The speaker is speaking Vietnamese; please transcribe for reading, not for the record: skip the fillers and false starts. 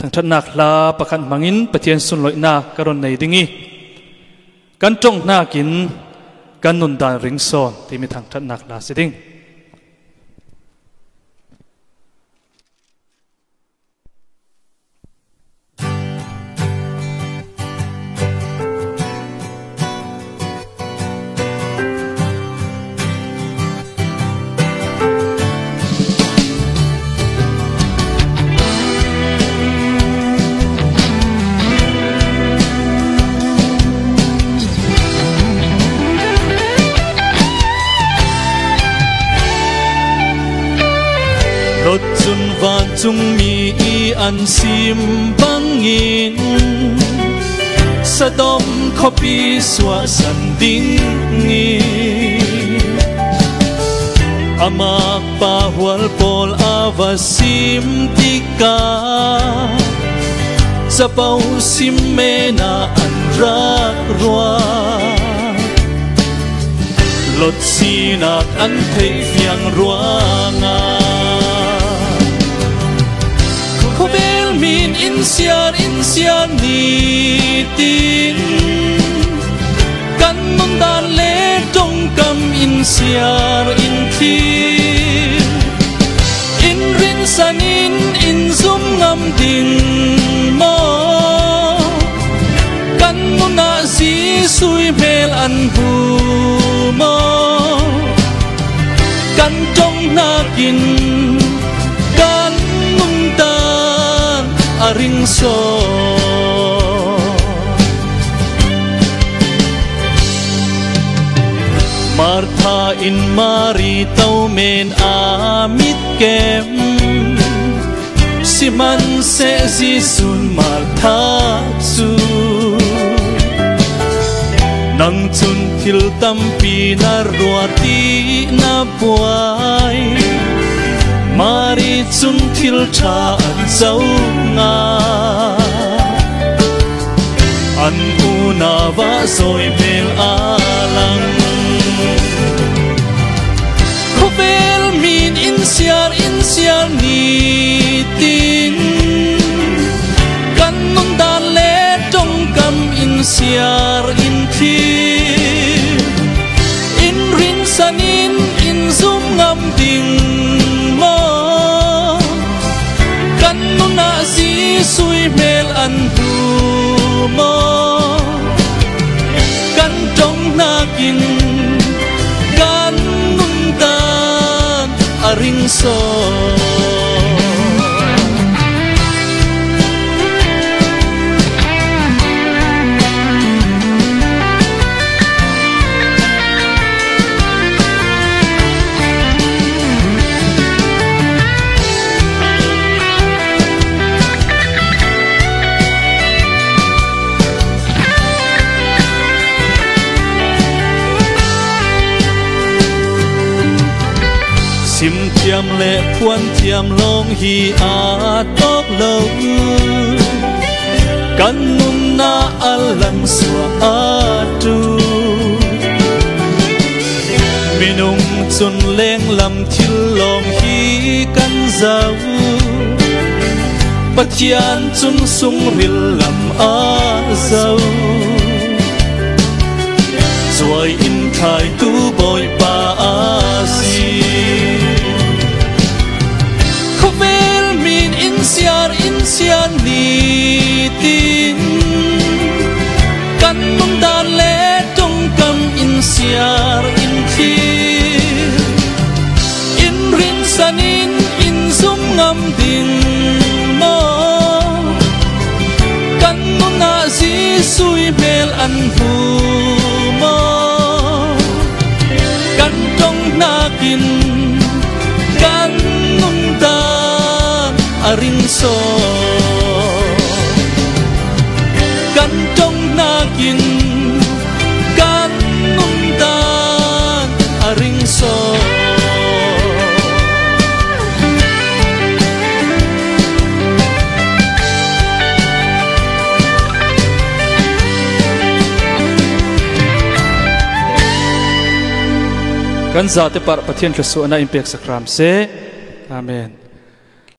ทั้งทัดนักลาประคันมังินปะเทียนสุนลอยนาการุณในดิ่งกันจงนากินกันนุนดานริงโซนที่มีทางทัดนักลาสิดิ่งรถจุนวานจุงมีอันซิมบังอินสะดมขบีสวาสันดิ่งงีอามากปาหัวปอลอาวาซิมติกาสะเปาซิมเมนาอันรักรัวรถสีนักอันเทียงรัวงาmin insian ni tin kan nun dan le dong kam insiar in thi in rin sanin in zum ngam ding mo kan nun na si sui mel an bu mo kan dong na kin kan nun da aring so Martha in Mari tau men amit kem siman se zisun Martha su nang chun thil tampi na ruati na puai Mari chun thil tha an zau nga an una va zoi bel alang khovel min insiar ni tin kan nun dan le tong kam insiar in thi in rin sanin in zum ngam ding sui mel an bu mo kan trong na kin kan nun dan aring so Sim thiam lệ phuan thiam long hi a tok lo kan nun na alam swa atu minung chun leng lam thil long hi kan zau pathian chun sung ril lam a zau zuai in thai tu boy pa a si insian ni tin kan nun dan le tong kam insiar in thi in rin sanin in zum ngam ding mo kan nun na si sui mel an hu mo kan tong na kin kan nun dan aring so kan tong na kin kan nun dan aring so kan za te par pathian thla su na impact sakram se amen